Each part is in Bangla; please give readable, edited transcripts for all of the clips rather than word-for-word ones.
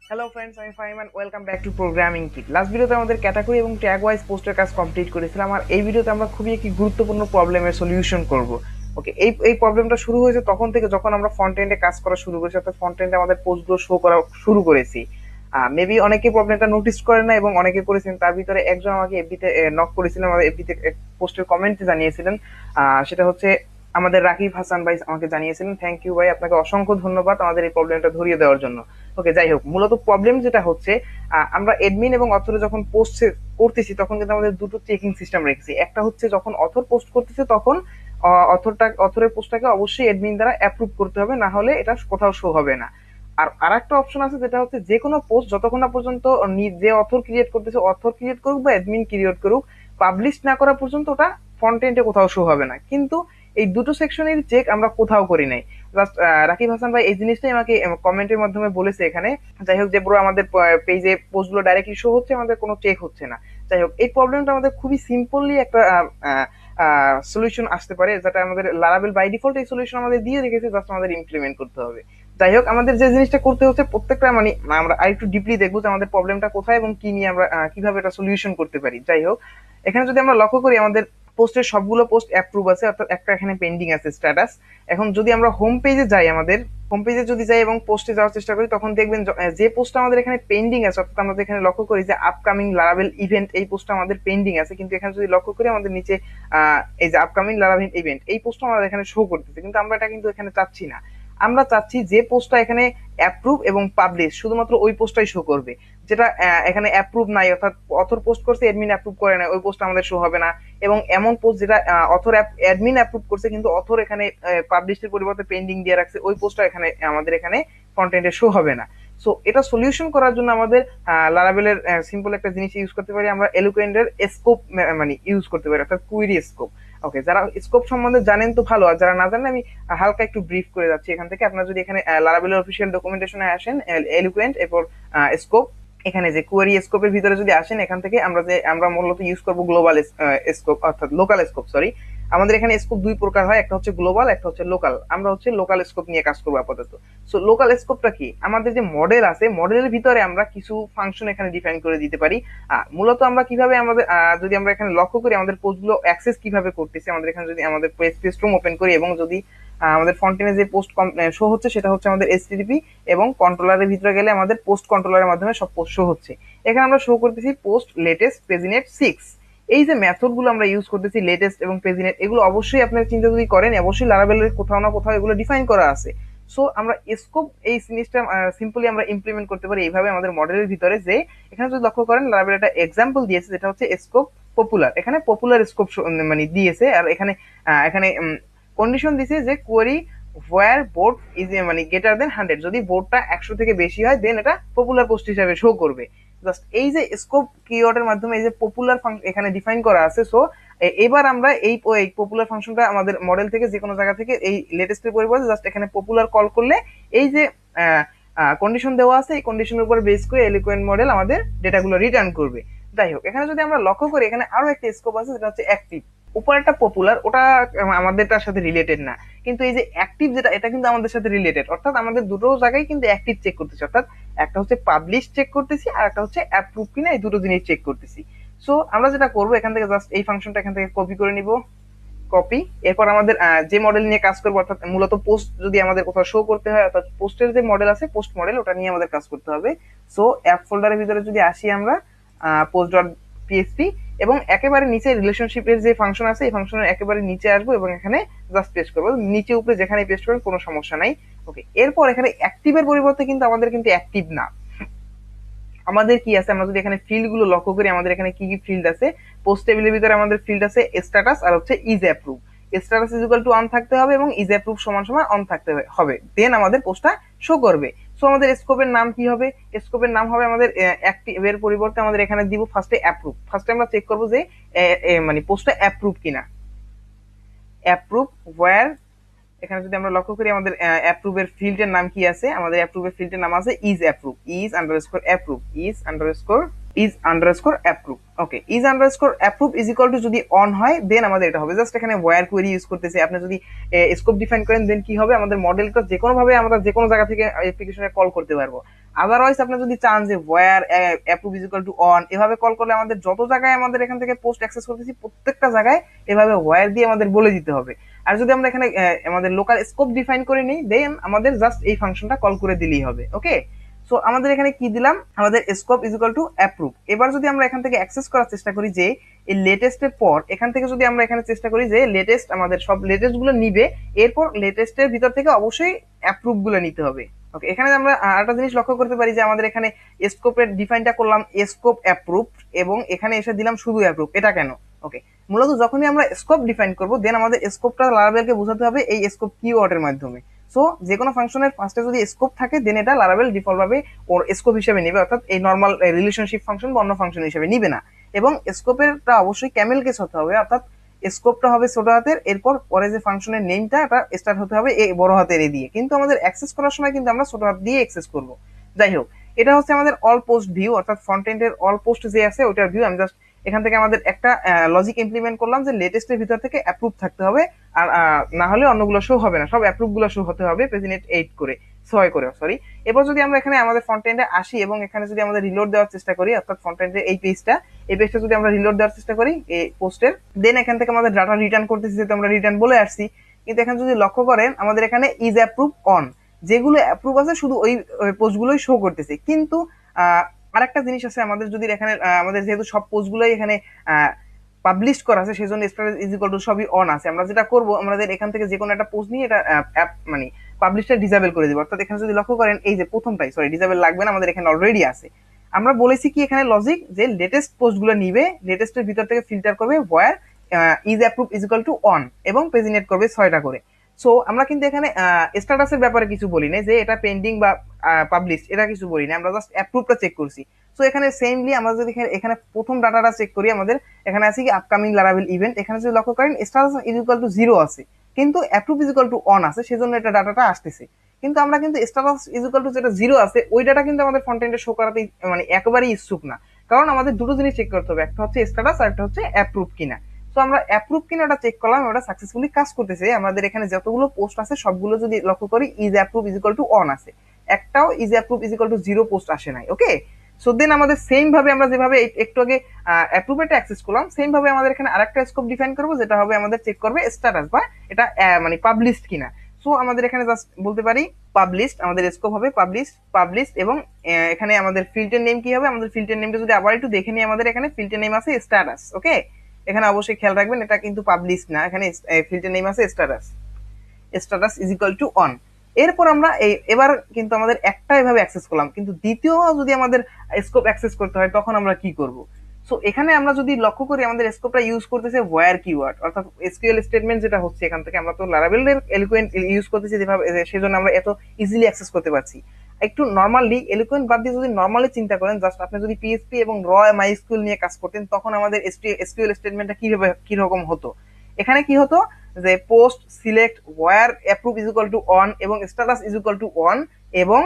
হ্যালো ফ্রেন্ডস, আমি Fahim and welcome back to programming kit. Last ভিডিওতে আমাদের ক্যাটাগরি এবং ট্যাগ ওয়াইজ পোস্টের কাজ কমপ্লিট করেছিলাম, আর এই ভিডিওতে আমরা খুবই একটি গুরুত্বপূর্ণ প্রবলেমের সলিউশন করব। ওকে, এই প্রবলেমটা শুরু হয়েছে তখন থেকে যখন আমরা ফ্রন্ট এন্ডে কাজ করা শুরু করেছি, অর্থাৎ ফ্রন্ট এন্ডে আমাদের পোস্টগুলো শো করা শুরু করেছি। মেবি অনেকে প্রবলেমটা নোটিস করে না এবং অনেকে করেছেন। তার ভিতরে একজন আমাকে এফবিতে নক করেছিলেন, আমাদের এফবিতে পোস্টের কমেন্টে জানিয়েছিলেন। সেটা হচ্ছে আমাদের রাকিব হাসান ভাই আমাকে জানিয়েছিলেন। থ্যাংক ইউ ভাই, আপনাকে অসংখ্য ধন্যবাদ আমাদের এই প্রবলেমটা ধরিয়ে দেওয়ার জন্য। ওকে, যাই হোক, মূলত প্রবলেম যেটা হচ্ছে, আমরা এডমিন এবং অথরে যখন পোস্ট করতেছি তখন কিন্তু আমাদের দুটো চেকিং সিস্টেম রেখেছি। একটা হচ্ছে যখন অথর পোস্ট করতেছে তখন অথরের পোস্টটাকে অবশ্যই এডমিন দ্বারা অ্যাপ্রুভ করতে হবে, না হলে এটা কোথাও শো হবে না। আর আরেকটা অপশন আছে যেটা হচ্ছে যে কোনো পোস্ট যতক্ষণ না পর্যন্ত যে অথর ক্রিয়েট করতেছে, অথর ক্রিয়েট করুক বা অ্যাডমিন ক্রিয়েট করুক, পাবলিশ না করা পর্যন্ত ওটা ফ্রন্ট এন্ডে কোথাও শো হবে না। কিন্তু এই দুটো সেকশনের চেক আমরা কোথাও করি নাই। জাস্ট রাকিব হাসান ভাই এই জিনিসটাই আমাকে কমেন্টের মাধ্যমে বলেছে এখানে। যাই হোক, যে ব্রো আমাদের পেজে পোস্টগুলো ডাইরেক্টলি শো হচ্ছে, আমাদের কোনো চেক হচ্ছে না। যাই হোক, এই প্রবলেমটা আমাদের খুবই সিম্পলি একটা সলিউশন আসতে পারে, যেটা আমাদের লারাবেল বাই ডিফল্ট এই সলিউশন আমাদের দিয়ে রেখেছে, জাস্ট আমাদের ইমপ্লিমেন্ট করতে হবে। যাই হোক, আমাদের যে জিনিসটা করতে হচ্ছে প্রত্যেকটা মানে আমরা আরেকটু ডিপলি দেখবো যে আমাদের প্রবলেমটা কোথায় এবং কি নিয়ে আমরা কিভাবে এটা সলিউশন করতে পারি। যাই হোক, এখানে যদি আমরা লক্ষ্য করি আমাদের পোস্টের সবগুলো পোস্ট অ্যাপ্রুভ আছে, অর্থাৎ একটা এখানে পেন্ডিং আছে স্ট্যাটাস। এখন যদি আমরা হোম পেজে যাই, আমাদের হোম পেজে যদি যাই এবং পোস্টে যাওয়ার চেষ্টা করি, তখন দেখবেন যে পোস্টটা আমাদের এখানে পেন্ডিং আছে, অর্থাৎ আমরা এখানে লক্ষ্য করি যে আপকামিং লারাবেল ইভেন্ট এই পোস্টটা আমাদের পেন্ডিং আছে, কিন্তু এখানে যদি লক্ষ্য করি আমাদের নিচে এই যে আপকামিং লারাবেল ইভেন্ট এই পোস্টটা আমাদের এখানে শো করতেছে, কিন্তু আমরা এটা কিন্তু এখানে চাচ্ছি না। আমরা চাচ্ছি যে পোস্টটা এখানে অ্যাপ্রুভ এবং পাবলিশ শুধুমাত্র ওই পোস্টটাই শো করবে। যেটা এখানে অ্যাপ্রুভ নাই, অর্থাৎ অথর পোস্ট করছে অ্যাডমিন অ্যাপ্রুভ করে না, ওই পোস্টটা আমাদের শো হবে না। এবং এমন পোস্ট যেটা অথর অ্যাডমিন অ্যাপ্রুভ করছে কিন্তু অথর এখানে পাবলিশের পরিবর্তে পেন্ডিং দিয়ে রাখছে, ওই পোস্টটা এখানে আমাদের এখানে কন্টেন্টে শো হবে না। সো এটা সলিউশন করার জন্য আমাদের লারাবেলের সিম্পল একটা জিনিস ইউজ করতে পারি, আমরা এলুকুয়েন্টের স্কোপ মানে ইউজ করতে পারি, অর্থাৎ কুইরি স্কোপ। ওকে, যারা স্কোপ সম্বন্ধে জানেন তো ভালো, আর যারা না জানেন আমি হালকা একটু ব্রিফ করে যাচ্ছি এখান থেকে। আপনারা যদি এখানে লারাবেলের অফিসিয়াল ডকুমেন্টেশনে আসেন, এলুকুয়েন্ট এরপর স্কোপ, এখানে যে কোয়েরি স্কোপের ভিতরে যদি আসেন, এখান থেকে আমরা মূলত ইউজ করব গ্লোবাল স্কোপ, অর্থাৎ লোকাল স্কোপ। সরি, আমাদের এখানে স্কোপ দুই প্রকার হয়, একটা হচ্ছে গ্লোবাল, একটা হচ্ছে লোকাল। আমরা হচ্ছে লোকাল স্কোপ নিয়ে কাজ করবো আপাতত। সো লোকাল স্কোপটা কি, আমাদের যে মডেল আছে মডেলের ভিতরে আমরা কিছু ফাংশন এখানে ডিফাইন করে দিতে পারি। মূলত আমরা কিভাবে আমাদের যদি আমরা এখানে লক্ষ্য করি আমাদের পোস্টগুলো অ্যাক্সেস কিভাবে করতেছি, আমাদের এখানে যদি আমাদের পেজ রুম ওপেন করি এবং যদি আমাদের ফন্টেনে যে পোস্ট শো হচ্ছে সেটা হচ্ছে আমাদের এইচটিটিপি, এবং কন্ট্রোলারের ভিতরে গেলে আমাদের পোস্ট কন্ট্রোলারের মাধ্যমে সব পোস্ট শো হচ্ছে। এখানে আমরা শো করতেছি পোস্ট লেটেস্ট পেজিনেট 6। এই যে মেথড গুলো আমরা ইউজ করতেছি লেটেস্ট এবং পেজিনেট, এগুলো অবশ্যই আপনারা চিন্তা যদি করেন অবশ্যই লারাবেলের কোথাও না কোথাও এগুলো ডিফাইন করা আছে। সো আমরা স্কোপ এই জিনিসটা সিম্পলি আমরা ইমপ্লিমেন্ট করতে পারি এইভাবে আমাদের মডেলের ভিতরে। যে এখানে যদি লক্ষ্য করেন লারাবেল একটা এক্সাম্পল দিয়েছে যেটা হচ্ছে স্কোপ পপুলার, এখানে পপুলার স্কোপ মানে দিয়েছে। আর এখানে এখানে কন্ডিশন দিছে যে কোয়েরি ওয়্যার বোর্ড ইজ মানে গ্রেটার দেন 100, যদি বোর্ডটা 100 থেকে বেশি হয় দেন এটা পপুলার পোস্ট হিসাবে শো করবে। জাস্ট এই যে স্কোপ কিওয়ার্ডের মাধ্যমে এই যে পপুলার এখানে ডিফাইন করা আছে। সো এবার আমরা এই পপুলার ফাংশনটা আমাদের মডেল থেকে যে কোনো জায়গা থেকে এই লেটেস্টের পরিবর্তে জাস্ট এখানে পপুলার কল করলে এই যে কন্ডিশন দেওয়া আছে এই কন্ডিশনের উপর বেস করে এলিকুয়েন্ট মডেল আমাদের ডেটাগুলো রিটার্ন করবে। যাই হোক, এখানে যদি আমরা লক্ষ্য করি এখানে আরো একটা স্কোপ আছে যেটা হচ্ছে অ্যাক্টিভ। উপরেরটা পপুলার, ওটা আমাদেরটার সাথে রিলেটেড না, কিন্তু এই যে অ্যাক্টিভ যেটা এটা কিন্তু আমাদের সাথে রিলেটেড, অর্থাৎ আমাদের দুটো জায়গায় কিন্তু অ্যাক্টিভ চেক করতেছি, অর্থাৎ একটা হচ্ছে পাবলিশ চেক করতেছি আর একটা হচ্ছে অ্যাপ্রুভ কিনা, এই দুটো জিনিস চেক করতেছি। সো আমরা যেটা করবো এখান থেকে জাস্ট এই ফাংশনটা এখান থেকে কপি করে নিব, কপি। এরপর আমাদের যে মডেল নিয়ে কাজ করবো, অর্থাৎ মূলত পোস্ট যদি আমাদের কোথাও শো করতে হয়, অর্থাৎ পোস্টের যে মডেল আছে পোস্ট মডেল, ওটা নিয়ে আমাদের কাজ করতে হবে। সো অ্যাপ ফোল্ডারের ভিতরে যদি আসি আমরা পোস্ট ডট পিএসপি, এবং একেবারে নিচে রিলেশনশিপের যে ফাংশন আছে এই ফাংশনের একেবারে নিচে আসবো এবং এখানে জাস্ট পেস্ট করবো, নিচে উপরে যেখানে পেস্ট করবেন কোনো সমস্যা নাই। ওকে, এরপর এখানে অ্যাক্টিভের পরিবর্তে কিন্তু আমাদের কিন্তু অ্যাক্টিভ না, আমাদের কি আছে, আমরা যদি এখানে ফিল্ড গুলো লক্ষ্য করি আমাদের এখানে কি কি ফিল্ড আছে। পোস্ট টেবিলের ভিতরে আমাদের ফিল্ড আছে স্ট্যাটাস আর হচ্ছে is approve. Status is equal to on থাকতে হবে এবং ইজ অ্যাপ্রুভ সমান সমান অন থাকতে হবে, দেন আমাদের পোস্টটা শো করবে। সো আমাদের স্কোপের নাম কি হবে, স্কোপের নাম হবে আমাদের অ্যাক্টিভের পরিবর্তে আমাদের এখানে দিব ফার্স্টে অ্যাপ্রুভ। ফার্স্টে আমরা চেক করবো যে মানে পোস্টটা অ্যাপ্রুভ কিনা, অ্যাপ্রুভ ওয়্যার। এখানে যদি আমরা লক্ষ্য করি আমাদের অ্যাপ্রুভের ফিল্ডের নাম কি আছে, আমাদের অ্যাপ্রুভের ফিল্ডের নাম আছে is approve, is underscore approve, is underscore is underscore approve. Okay, is underscore approve is equal to যদি অন হয় দেন আমাদের এটা হবে। জাস্ট এখানে ওয়্যার কোয়েরি ইউজ করতেছি। আপনি যদি স্কোপ ডিফাইন করেন দেন কি হবে, আমাদের মডেলটা যে কোনো ভাবে আমরা যে কোনো জায়গা থেকে অ্যাপ্লিকেশনে কল করতে পারবো। আদারওয়াইজ আপনি যদি চান যে where approve is equal to on এভাবে কল করলে আমাদের যত জায়গায় আমাদের এখান থেকে পোস্ট অ্যাক্সেস করতেছি প্রত্যেকটা জায়গায় এভাবে ওয়্যার দিয়ে আমাদের বলে দিতে হবে। আর যদি আমরা এখানে আমাদের লোকাল স্কোপ ডিফাইন করে নিই দেন আমাদের জাস্ট এই ফাংশনটা কল করে দিলেই হবে। ওকে, সো আমাদের এখানে কি দিলাম, আমাদের scope is equal to approve. এবার যদি আমরা এখান থেকে অ্যাক্সেস করার চেষ্টা করি যে এই লেটেস্টের পর এখান থেকে যদি আমরা এখানে চেষ্টা করি যে লেটেস্ট আমাদের সব লেটেস্ট গুলো নিবে, এরপর লেটেস্টের ভিতর থেকে অবশ্যই অ্যাপ্রুভ গুলো নিতে হবে। ওকে, এখানে আমরা আরেকটা জিনিস লক্ষ্য করতে পারি যে আমাদের এখানে স্কোপের ডিফাইনটা করলাম স্কোপ অ্যাপ্রুভ এবং এখানে এসে দিলাম শুধু অ্যাপ্রুভ। এটা কেন? ওকে, মূলত যখনই আমরা স্কোপ ডিফাইন করব দেন আমাদের স্কোপটা লারাবেলকে বোঝাতে হবে এই স্কোপ কিওয়ার্ডের মাধ্যমে। সো যে কোনো ফাংশনের ফার্স্টে যদি স্কোপ থাকে দেন এটা লারাবেল ডিফল্ট ভাবে ওর স্কোপ হিসেবে নেবে, অর্থাৎ এই নর্মাল রিলেশনশিপ ফাংশন বা অন্য ফাংশন হিসেবে নিবে না। এবং স্কোপেরটা অবশ্যই ক্যামেল কেস হতে হবে, অর্থাৎ স্কোপটা হবে ছোট হাতের, এরপর পরে যে ফাংশনের নেমটা এটা স্টার্ট হতে হবে এই বড় হাতের এ দিয়ে। কিন্তু আমাদের অ্যাক্সেস করার সময় কিন্তু আমরা ছোট হাত দিয়ে অ্যাক্সেস করব। যাই হোক, এটা হচ্ছে আমাদের অল পোস্ট ভিউ, অর্থাৎ ফ্রন্ট এন্ডের অল পোস্ট যে আছে ওটার ভিউ। আমি জাস্ট এখান থেকে আমাদের একটা লজিক ইমপ্লিমেন্ট করলাম যে লেটেস্টের ভিতর থেকে অ্যাপ্রুভ থাকতে হবে, আর না হলে অন্যগুলো শো হবে না, সব অ্যাপ্রুভ গুলো শো হতে হবে প্রেসিডেন্ট 8 করে 6 করে সরি। এরপর যদি আমরা এখানে আমাদের ফ্রন্ট এন্ডে আসি এবং এখানে যদি আমাদের রিলোড দেওয়ার চেষ্টা করি, অর্থাৎ ফ্রন্ট এন্ডের এই পেজটা যদি আমরা রিলোড দেওয়ার চেষ্টা করি এই পোস্টের, দেন এখান থেকে আমাদের ডাটা রিটার্ন করতেছি, যেহেতু আমরা রিটার্ন বলে আসছি। কিন্তু এখানে যদি লক্ষ্য করেন আমাদের এখানে ইজ অ্যাপ্রুভ অন, যেগুলো অ্যাপ্রুভ আছে শুধু ওই পোস্টগুলোই শো করতেছে। কিন্তু আরেকটা জিনিস আছে আমাদের, যদি এখানে আমাদের যেহেতু সব পোস্টগুলোই এখানে পাবলিশ করা আছে সেজন্য স্ট্যাটাস ইজ ইকুয়াল টু সবই অন আছে। আমরা যেটা করব আমাদের এখান থেকে যে কোনো একটা পোস্ট নিয়ে এটা মানে পাবলিশটা ডিসেবল করে দিব। অর্থাৎ এখানে যদি লক্ষ্য করেন এই যে প্রথমটাই সরি ডিসেবল লাগবে না, আমাদের এখানে অলরেডি আছে। আমরা বলেছি কি এখানে লজিক যে লেটেস্ট পোস্টগুলো নিবে, লেটেস্টের ভিতর থেকে ফিল্টার করবে where is approve is equal to on এবং পেজিনেট করবে 6টা করে। সো আমরা কিন্তু এখানে স্ট্যাটাসের ব্যাপারে কিছু বলি না যে এটা পেন্ডিং বা পাবলিশ, এটা কিছু বলি না, আমরা জাস্ট অ্যাপ্রুভটা চেক করছি। সো এখানে সেমলি আমরা যদি এখানে প্রথম ডাটাটা চেক করি, আমাদের এখানে আছে কি আপকামিং লারাবেল ইভেন্ট। এখানে যদি লক্ষ্য করেন স্ট্যাটাস ইজ ইকুয়াল টু 0 আছে কিন্তু approve is equal to on আছে, সেজন্য এটা ডাটাটা আসতেছে। কিন্তু আমরা কিন্তু স্ট্যাটাস ইজ ইকুয়াল টু যেটা 0 আছে ওই ডাটা কিন্তু আমাদের ফ্রন্ট এন্ডে শো করাতে মানে একেবারেই ইচ্ছুক না, কারণ আমাদের দুটো জিনিস চেক করতে হবে, একটা হচ্ছে স্ট্যাটাস আর একটা হচ্ছে অ্যাপ্রুভ কিনা। তো আমরা অ্যাপ্রুভ কিনা ওটা চেক করলাম, ওটা সাকসেসফুলি কাজ করতেছে। আমাদের এখানে যতগুলো পোস্ট আছে সবগুলো যদি লক্ষ্য করি is approve is equal to on আছে, একটাও is approve is equal to 0 post আসে নাই। ওকে, সো দেন আমাদের সেম ভাবে আমরা যেভাবে একটু আগে অ্যাপ্রুভ এটা অ্যাক্সেস করলাম সেম ভাবে আমাদের এখানে আরেকটা স্কোপ ডিফাইন করব, যেটা হবে আমাদের চেক করবে স্ট্যাটাস বা এটা মানে পাবলিশড কিনা। সো আমাদের এখানে জাস্ট বলতে পারি পাবলিশড, আমাদের স্কোপ হবে পাবলিশড এবং এখানে আমাদের ফিল্টার নেম কি হবে, আমাদের ফিল্টার নেমটা যদি আবার একটু দেখে নিই, আমাদের এখানে ফিল্টার নেম আছে স্ট্যাটাস। ওকে, এখানে অবশ্যই খেয়াল রাখবেন এটা কিন্তু পাবলিশ না, এখানে ফিল্টার নেম আছে status is equal to on. এরপর আমরা এবার কিন্তু আমাদের একটা এভাবে অ্যাক্সেস করলাম, কিন্তু দ্বিতীয় যদি আমাদের স্কোপ অ্যাক্সেস করতে হয় তখন আমরা কি করব? সো এখানে আমরা যদি লক্ষ্য করি আমাদের স্কোপটা ইউজ করতেছে ওয়্যার কিওয়ার্ড, অর্থাৎ এসকিউএল স্টেটমেন্ট যেটা হচ্ছে এখান থেকে আমরা তো লারাবেলের এলিকুয়েন্ট ইউজ করতেছি যেভাবে, সেজন্য আমরা এত ইজিলি অ্যাক্সেস করতে পারছি। একটু নর্মালি এলিকুয়েন্ট বাদ দিয়ে যদি নর্মালি চিন্তা করেন, জাস্ট আপনি যদি পিএইচপি এবং র মাইস্কুয়েল নিয়ে কাজ করতেন তখন আমাদের এসকিউএল স্টেটমেন্টটা কিরকম হতো। এখানে কি হতো যে post select where approve is equal to on এবং status is equal to on এবং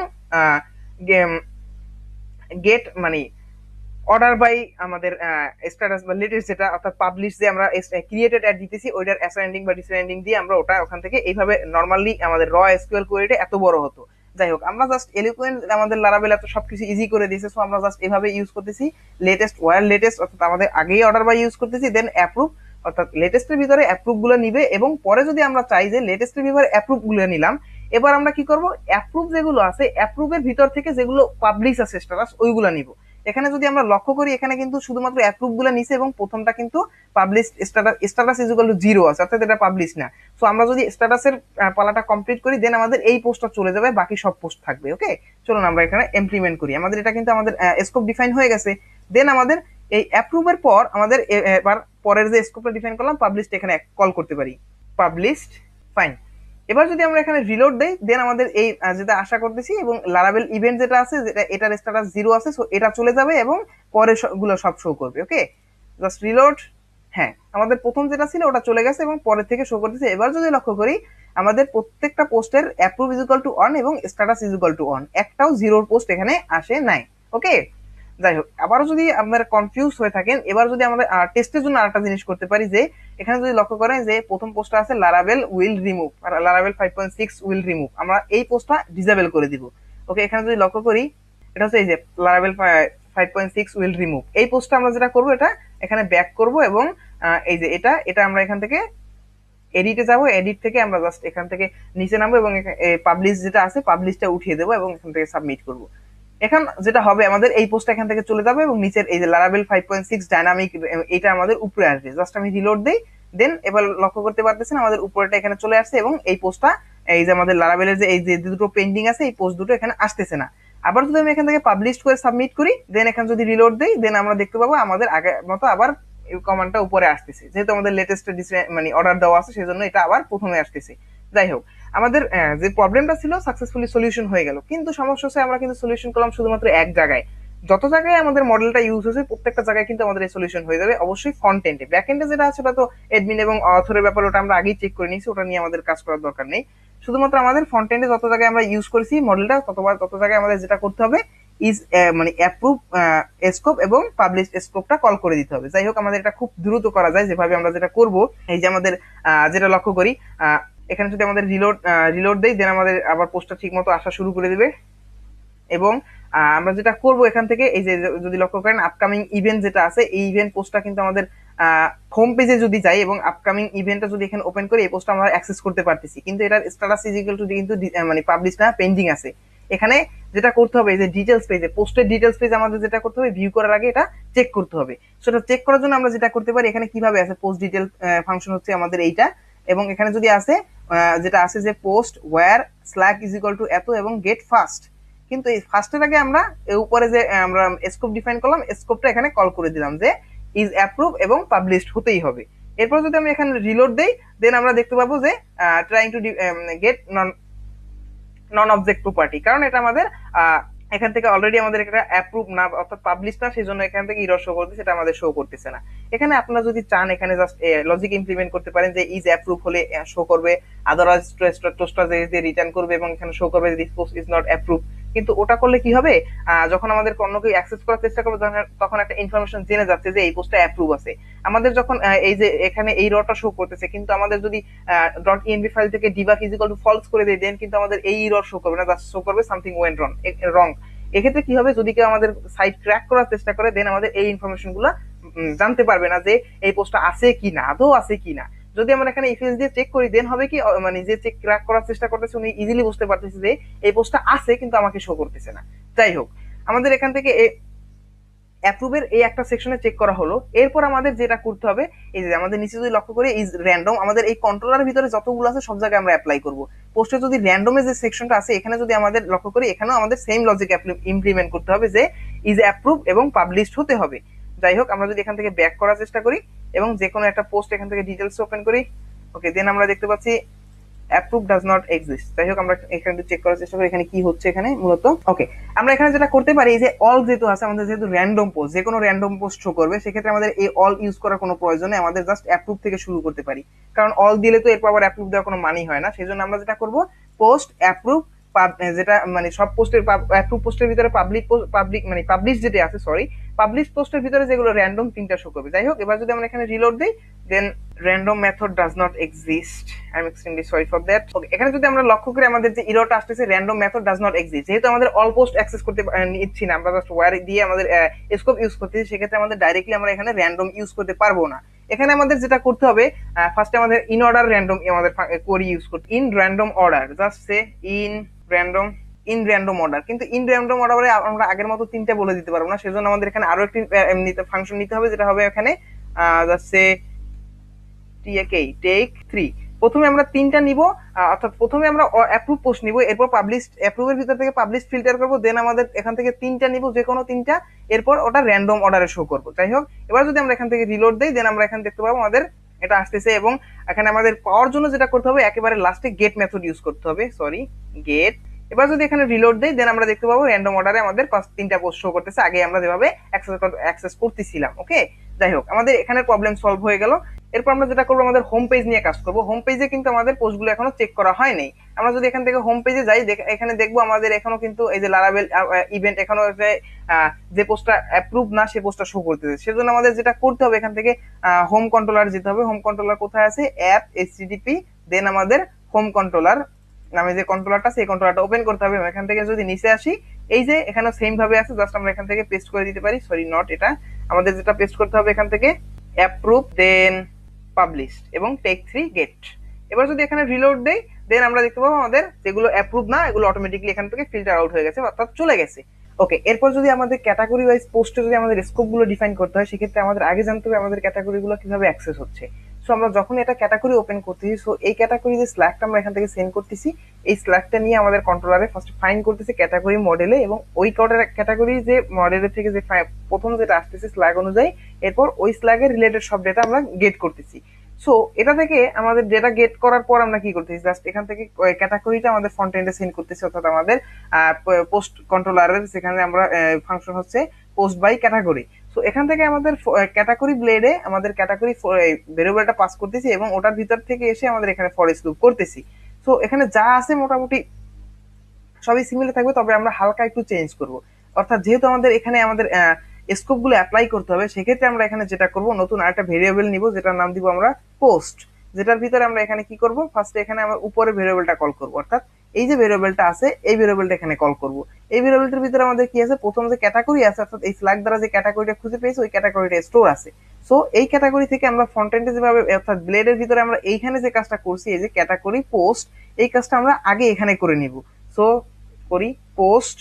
গেট মানে অর্ডার বাই আমাদের স্ট্যাটাস বা লেটেস্ট যেটা অর্থাৎ পাবলিশ যে আমরা ক্রিয়েটেড অ্যাড দিতেছি ওইটার অ্যাসাইন্ডিং বা ডিসেন্ডিং দিয়ে আমরা ওটা ওখান থেকে এইভাবে নরমালি আমাদের র এসকিউএল কোয়েরিটা এত বড় হতো। যাই হোক, আমরা জাস্ট এলিকুয়েন্ট আমাদের লারাবেল এত সবকিছু ইজি করে দিয়েছে, সো আমরা জাস্ট এভাবে ইউজ করতেছি লেটেস্ট ওয়্যার লেটেস্ট, অর্থাৎ আমাদের আগেই অর্ডার বাই ইউজ করতেছি, দেন অ্যাপ্রুভ অর্থাৎ লেটেস্টের ভিতরে অ্যাপ্রুভ গুলো নিবে এবং পরে যদি আমরা চাই যে লেটেস্টের ভিতরে অ্যাপ্রুভ গুলো নিলাম, এবার আমরা কি করব অ্যাপ্রুভ যেগুলো আছে অ্যাপ্রুভের ভিতর থেকে যেগুলো পাবলিশ আছে স্ট্যাটাস ওইগুলো নিব। এখানে যদি আমরা লক্ষ্য করি এখানে কিন্তু শুধুমাত্র অ্যাপ্রুভ গুলো নিছে এবং প্রথমটা কিন্তু publish status is equal to 0 আছে, অর্থাৎ এটা পাবলিশ না। সো আমরা যদি স্ট্যাটাসের পালাটা কমপ্লিট করি দেন আমাদের এই পোস্টটা চলে যাবে, বাকি সব পোস্ট থাকবে। ওকে, চলুন আমরা এখানে ইমপ্লিমেন্ট করি। আমাদের এটা কিন্তু আমাদের স্কোপ ডিফাইন হয়ে গেছে। দেন আমাদের এই অ্যাপ্রুভের পর আমাদের এবার পরের যে স্কোপটা ডিফাইন করলাম পাবলিশড এখানে কল করতে পারি পাবলিশড। ফাইন, এবার যদি আমরা এখানে রিলোড দেই দেন আমাদের এই যেটা আশা করতেছি এবং লারাবেল ইভেন্ট যেটা আছে যেটা এটার স্ট্যাটাস 0 আছে, সো এটা চলে যাবে এবং পরে গুলো সব শো করবে। Okay, just reload. হ্যাঁ, আমাদের প্রথম যেটা ছিল ওটা চলে গেছে এবং পরের থেকে শো করতেছে। এবার যদি লক্ষ্য করি আমাদের প্রত্যেকটা পোস্টের approve is equal to on এবং status is equal to on, একটাও 0 পোস্ট এখানে আসে নাই। ওকে, যাই হোক, আবারও যদি আপনারা কনফিউজ হয়ে থাকেন, এবার যদি আমরা টেস্টের জন্য আরেকটা জিনিস করতে পারি, যে এখানে যদি লক্ষ্য করেন যে প্রথম পোস্টটা আছে লারাভেল উইল রিমুভ, আর লারাভেল 5.6 উইল রিমুভ, আমরা এই পোস্টটা ডিসেবল করে দিব। ওকে, এখানে যদি লক্ষ্য করি, এটা হচ্ছে এই যে লারাভেল 5.6 উইল রিমুভ, এই পোস্টটা আমরা যেটা করব, এটা এখানে ব্যাক করব এবং এই যে এটা আমরা এখান থেকে এডিটে যাব, এডিট থেকে আমরা জাস্ট এখান থেকে নিচে নামবো এবং পাবলিশ যেটা আছে পাবলিশটা উঠিয়ে দেবো এবং এখান থেকে সাবমিট করব। এখন যেটা হবে, আমাদের এই পোস্টটা এখান থেকে চলে যাবে এবং নিচের এই যে লারাভেল 5.6 ডাইনামিক, এটা আমাদের উপরে আসবে। জাস্ট আমি রিলোড দেই, দেন এবার লক্ষ্য করতে পারতেছেন আমাদের উপরেটা এখানে চলে আসছে এবং এই পোস্টটা, এই যে আমাদের লারাভেলের যে এই যে দুটো পেন্ডিং আছে, এই পোস্ট দুটো এখানে আসতেছে না। আবার যদি আমি এখান থেকে পাবলিশ করে সাবমিট করি, দেন এখানে যদি রিলোড দেই, দেন আমরা দেখতে পাবো আমাদের আগের মতো আবার কমান্ডটা উপরে আসতেছে, যেহেতু আমাদের লেটেস্ট মানে অর্ডার দেওয়া আছে, সেজন্য এটা আবার প্রথমে আসতেছে। যাই হোক, আমাদের যে প্রবলেমটা ছিল সাকসেসফুলি সলিউশন হয়ে গেল, কিন্তু সমস্যা হচ্ছে আমরা কিন্তু সলিউশন করলাম শুধুমাত্র এক জায়গায়। যত জায়গায় আমাদের মডেলটা ইউজ হয়েছে প্রত্যেকটা জায়গায় কিন্তু আমাদের এই সলিউশন হয়ে যাবে। অবশ্যই ফ্রন্ট-এন্ডে, ব্যাক-এন্ডে যেটা আছে ওটা তো অ্যাডমিন এবং অথরের ব্যাপারে, ওটা আমরা আগেই চেক করে নিয়েছি, ওটা নিয়ে আমাদের কাজ করার দরকার নেই। শুধুমাত্র আমাদের ফ্রন্ট-এন্ডে যত জায়গায় আমরা ইউজ করেছি মডেলটা, তত জায়গায় আমাদের যেটা করতে হবে ইজ মানে অ্যাপ্রুভ স্কোপ এবং পাবলিশ স্কোপটা কল করে দিতে হবে। যাই হোক, আমাদের এটা খুব দ্রুত করা যায়, যেভাবে আমরা যেটা করব, এই যে আমাদের যেটা লক্ষ্য করি, এখানে যদি আমাদের রিলোড দেই, দেন আমাদের আবার পোস্টটা ঠিক মতো আসা শুরু করে দিবে। এবং আমরা যেটা করব এখান থেকে, এই যে যদি লক্ষ্য করেন আপকামিং ইভেন্ট যেটা আছে, এই ইভেন্ট পোস্টটা কিন্তু আমাদের হোম পেজে যদি যাই এবং আপকামিং ইভেন্টটা যদি এখানে ওপেন করি, এই পোস্টটা আমরা অ্যাক্সেস করতে পারতেছি, কিন্তু এটার স্ট্যাটাস ইজ ইকুয়াল টু কিন্তু মানে পাবলিশ না, পেন্ডিং আছে। এখানে যেটা করতে হবে, এই যে ডিটেলস পেজে, পোস্টের ডিটেলস পেজ আমাদের যেটা করতে হবে, ভিউ করার আগে এটা চেক করতে হবে। সেটা চেক করার জন্য আমরা যেটা করতে পারি, এখানে কিভাবে আছে, পোস্ট ডিটেল ফাংশন হচ্ছে আমাদের এইটা, এবং এখানে যদি আছে যেটা আছে যে post where slug is equal to এত এবং গেট ফার্স্ট, কিন্তু এই ফার্স্টের আগে আমরা উপরে যে আমরা স্কোপ ডিফাইন করলাম, স্কোপটা এখানে কল করে দিলাম যে ইজ অ্যাপ্রুভ এবং পাবলিশড হতেই হবে। এরপর যদি আমি এখানে রিলোড দেই, দেন আমরা দেখতে পাবো যে trying to get non object property, কারণ এটা আমাদের এখান থেকে অলরেডি আমাদের এটা অ্যাপ্রুভ না, অর্থাৎ পাবলিশ না, সেই জন্য এখান থেকে ইরর শো করতেছে, এটা আমাদের শো করতেছে না। এখানে আপনারা যদি চান, এখানে জাস্ট লজিক ইমপ্লিমেন্ট করতে পারেন যে ইজ অ্যাপ্রুভ হলে শো করবে, আদারওয়াইজ টোস্টার যে রিটার্ন করবে এবং এখানে শো করবে this post is not approve. কিন্তু ওটা করলে কি হবে, যখন আমাদের অন্য কেউ অ্যাক্সেস করার চেষ্টা করবে, তখন একটা ইনফরমেশন জেনে যাচ্ছে যে এই পোস্টটা অ্যাপ্রুভ আছে। আমাদের যখন এই যে এখানে এই রটা শো করতেছে, কিন্তু আমাদের যদি .env ফাইল থেকে debug is equal to false করে দেই, দেন কিন্তু আমাদের এই এরর শো করবে না, জাস্ট শো করবে সামথিং ওয়েন্ট রং। এক্ষেত্রে কি হবে, যদি কেউ আমাদের সাইট ক্র্যাক করার চেষ্টা করে, দেন আমাদের এই ইনফরমেশন গুলা জানতে পারবে না যে এই পোস্টটা আছে কিনা, আদৌ আছে কিনা। যদি আমরা এখানে ইফএলস দিয়ে চেক করি, দেন হবে কি, মানে যে চেক ক্র্যাক করার চেষ্টা করতেছে উনি ইজিলি বুঝতে পারতেছে যে এই পোস্টটা আছে কিন্তু আমাকে শো করতেছে না। যাই হোক, আমাদের এখান থেকে অ্যাপ্রুভের এই একটা সেকশনে চেক করা হলো। এরপর আমাদের যেটা করতে হবে, এই যে আমাদের নিচে যদি লক্ষ্য করি ইজ র্যান্ডম, আমাদের এই কন্ট্রোলার ভিতরে যতগুলো আছে সব জায়গায় আমরা অ্যাপ্লাই করব। পোস্টে যদি র্যান্ডমের যে সেকশনটা আছে, এখানে যদি আমাদের লক্ষ্য করি, এখানেও আমাদের সেম লজিক ইমপ্লিমেন্ট করতে হবে যে ইজ অ্যাপ্রুভ এবং পাবলিশড হতে হবে। যাই হোক, আমরা যদি এখান থেকে ব্যাক করার চেষ্টা করি এবং যে কোনো একটা পোস্ট এখান থেকে ডিটেলস ওপেন করি, ওকে, দেন আমরা দেখতে পাচ্ছি অ্যাপ্রুভ ডাজ নট এক্সিস্ট। যাই হোক, আমরা এখানে চেক করার চেষ্টা করি এখানে কি হচ্ছে এখানে মূলত। ওকে, আমরা এখানে যেটা করতে পারি, এই যে অল যেহেতু আছে, আমাদের যেহেতু র্যান্ডম পোস্ট, যে কোনো র্যান্ডম পোস্ট শো করবে, সেক্ষেত্রে আমাদের এই অল ইউজ করার কোনো প্রয়োজন নেই, আমাদের জাস্ট অ্যাপ্রুভ থেকে শুরু করতে পারি, কারণ অল দিলে তো এরপর আবার অ্যাপ্রুভ দেওয়ার কোনো মানেই হয় না। সেই জন্য আমরা যেটা করব, পোস্ট অ্যাপ্রুভ, যেটা মানে সব পোস্টের অ্যাপ্রুভ পোস্টের ভিতরে পাবলিক মানে পাবলিশ যেটা আছে, সরি, পাবলিশ পোস্টের ভিতরে যেগুলো র্যান্ডম তিনটা শো করবে। যাই হোক, এবার যদি আমরা এখানে রিলোড দিই, দেন random method does not exist. I'm extremely sorry for that. Okay, এখানে যদি আমরা লক্ষ্য করি, আমাদের যে এররটা আসতেছে random method does not exist, যেহেতু আমাদের অল পোস্ট অ্যাক্সেস করতে নিচ্ছি না, আমরা জাস্ট ওয়্যার দিয়ে আমাদের স্কোপ ইউজ করতেছি, সেক্ষেত্রে আমাদের ডাইরেক্টলি আমরা এখানে র্যান্ডম ইউজ করতে পারবো না। এখানে আমাদের যেটা করতে হবে, ফার্স্টে আমাদের ইন অর্ডার র্যান্ডম আমাদের কোড ইউজ করতে, in random order, just say in random order. কিন্তু ইন র্যান্ডম অর্ডারে আমরা আগের মতো তিনটা বলে দিতে পারবো না, সেজন্য আমাদের এখানে আরো একটি ফাংশন নিতে হবে, যেটা হবে এখানে জাস্ট সে টেক 3। প্রথমে আমরা তিনটা নিব, অর্থাৎ প্রথমে আমরা অ্যাপ্রুভ পোস্ট নিব, এরপর পাবলিশ, অ্যাপ্রুভের ভিতর থেকে পাবলিশ ফিল্টার করব, দেন আমাদের এখান থেকে তিনটা নিব, যে কোনো তিনটা, এরপর ওটা র্যান্ডম অর্ডারে শো করব। যাই হোক, এবার যদি আমরা এখান থেকে রিলোড দেই, দেন আমরা এখানে দেখতে পাবো আমাদের এটা আসতেছে, এবং এখানে আমাদের পাওয়ার জন্য যেটা করতে হবে, একেবারে লাস্টে গেট মেথড ইউজ করতে হবে, সরি গেট। এবার যদি এখানে রিলোড দেই, দেন আমরা দেখতে পাবো র্যান্ডম অর্ডারে আমাদের তিনটা পোস্ট শো করতেছে, আগে আমরা যেভাবে অ্যাক্সেস করতেছিলাম। ওকে, যাই হোক, আমাদের এখানে প্রবলেম সলভ হয়ে গেল। এরপর আমরা যেটা করবো, আমাদের হোম পেজ নিয়ে কাজ করবো। হোম পেজে কিন্তু আমাদের পোস্টগুলো এখনো চেক করা হয়নি, আমরা যদি এখান থেকে হোম পেজে যাই, এখানে দেখবো আমাদের এখনো কিন্তু এই যে লারাবেল ইভেন্ট এখনো যে পোস্টটা অ্যাপ্রুভ না সে পোস্টটা শো করতেছে। সেজন্য আমাদের যেটা করতে হবে, এখান থেকে হোম কন্ট্রোলার যেতে হবে। হোম কন্ট্রোলার কোথায় আছে? অ্যাপ এইচটিটিপি দেন আমাদের হোম কন্ট্রোলার নামে যে কন্ট্রোলারটা, সেই কন্ট্রোলারটা ওপেন করতে হবে। এখান থেকে যদি নিচে আসি, এই যে এখানে সেম ভাবে আছে, জাস্ট আমরা এখান থেকে পেস্ট করে দিতে পারি। সরি নট এটা, আমাদের যেটা পেস্ট করতে হবে এখান থেকে অ্যাপ্রুভ দেন পাবলিশ এবং টেক 3 গেট। এবার যদি এখানে রিলোড দেই, দেন আমরা দেখতে পাবো আমাদের যেগুলো অ্যাপ্রুভ না এগুলো অটোমেটিক্যালি এখান থেকে ফিল্টার আউট হয়ে গেছে, অর্থাৎ চলে গেছে। ওকে, এরপর যদি আমাদের ক্যাটাগরি ওয়াইজ পোস্টে যদি আমাদের স্কোপ গুলো ডিফাইন করতে হয়, সেক্ষেত্রে আমাদের আগে জানতে হবে আমাদের ক্যাটাগরি গুলো কিভাবে অ্যাক্সেস হচ্ছে। সো আমরা যখন এটা ক্যাটাগরি ওপেন করতেছি, সো এই ক্যাটাগরি যে স্ল্যাকটা আমরা এখান থেকে সেন্ড করতেছি, এই স্ল্যাকটা নিয়ে আমাদের কন্ট্রোলারে ফার্স্ট ফাইন করতেছি ক্যাটাগরি মডেলে, এবং ওই ক্যাটাগরি যে মডেলের থেকে যে প্রথম যেটা আসতেছে স্ল্যাগ অনুযায়ী, এরপর ওই স্ল্যাগের রিলেটেড সব ডেটা আমরা গেট করতেছি। সো এটা থেকে আমাদের ডেটা গেট করার পর আমরা কি করতেছি, জাস্ট এখান থেকে ক্যাটাগরিটা আমাদের ফ্রন্ট এন্ডে সেন্ড করতেছি, অর্থাৎ আমাদের পোস্ট কন্ট্রোলারের সেখানে আমরা ফাংশন হচ্ছে পোস্ট বাই ক্যাটাগরি। সো এখান থেকে আমাদের ক্যাটাগরি ব্লেডে আমাদের ক্যাটাগরি ভেরিয়েবলটা পাস করতেছি, এবং ওটার ভিতর থেকে এসে আমাদের এখানে ফর ইচ লুপ করতেছি। সো এখানে যা আছে মোটামুটি সবই সিমিলার থাকবে, তবে আমরা হালকা একটু চেঞ্জ করব। অর্থাৎ যেহেতু আমাদের এখানে আমাদের স্কোপ গুলো অ্যাপ্লাই করতে হবে, সেক্ষেত্রে আমরা এখানে যেটা করব, নতুন আরেকটা ভেরিয়েবল নিব, যেটার নাম দিব আমরা পোস্ট, যেটার ভিতরে আমরা এখানে কি করব, ফার্স্টে এখানে আমরা উপরে ভেরিয়েবলটা কল করব, অর্থাৎ এই যে ভেরিয়েবলটা আছে এই ভেরিয়েবলটা এখানে কল করব। এই ভেরিয়েবলটার ভিতরে আমাদের কি আছে, প্রথম যে ক্যাটাগরি আছে, অর্থাৎ এই ফ্ল্যাগ দ্বারা যে ক্যাটাগরিটা খুঁজে পেয়েছি ওই ক্যাটাগরিটা স্টোর আছে। সো এই ক্যাটাগরি থেকে আমরা ফ্রন্ট এন্ডে যেভাবে, অর্থাৎ ব্লেডের ভিতরে আমরা এইখানে যে কাজটা করছি, এই যে ক্যাটাগরি পোস্ট, এই কাজটা আমরা আগে এখানে করে নিব। সো করি পোস্ট।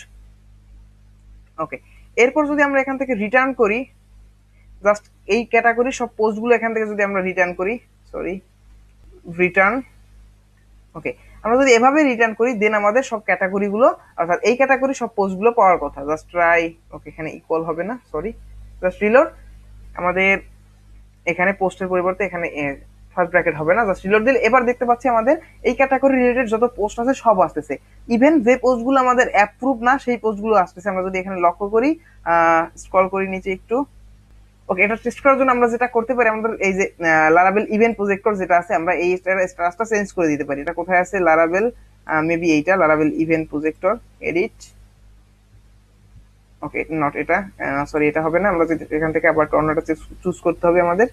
ওকে, এরপর যদি আমরা এখান থেকে রিটার্ন করি, জাস্ট এই ক্যাটাগরি সব পোস্টগুলো এখান থেকে যদি আমরা রিটার্ন করি, সরি রিটার্ন, ওকে, আমরা যদি এভাবে রিটার্ন করি, দেন আমাদের সব ক্যাটাগরি গুলো, অর্থাৎ এই ক্যাটাগরি সব পোস্টগুলো পাওয়ার কথা। জাস্ট ট্রাই, ওকে এখানে ইকুয়াল হবে না, সরি, জাস্ট রিলোড। আমাদের এখানে পোস্টের পরিবর্তে এখানে ফার্স্ট ব্র্যাকেট হবে না, জাস্ট রিলোড দিলে এবার দেখতে পাচ্ছি আমাদের এই ক্যাটাগরি রিলেটেড যত পোস্ট আছে সব আসতেছে। ইভেন যে পোস্টগুলো আমাদের অ্যাপ্রুভ না সেই পোস্টগুলো আসতেছে। আমরা যদি এখানে লক্ষ্য করি, স্ক্রল করি নিচে একটু, ওকে, এটা টেস্ট করার জন্য আমরা যেটা করতে পারি, আমাদের এই যে লারাবেল ইভেন্ট প্রজেক্টর যেটা আছে, আমরা এই স্ট্যাটাসটা চেঞ্জ করে দিতে পারি। এটা কোথায় আছে? লারাবেল, মেবি এইটা লারাবেল event projector, edit, okay not এটা, সরি এটা হবে না। আমরা যদি এখান থেকে আবার অন্যটা চুজ করতে হবে আমাদের,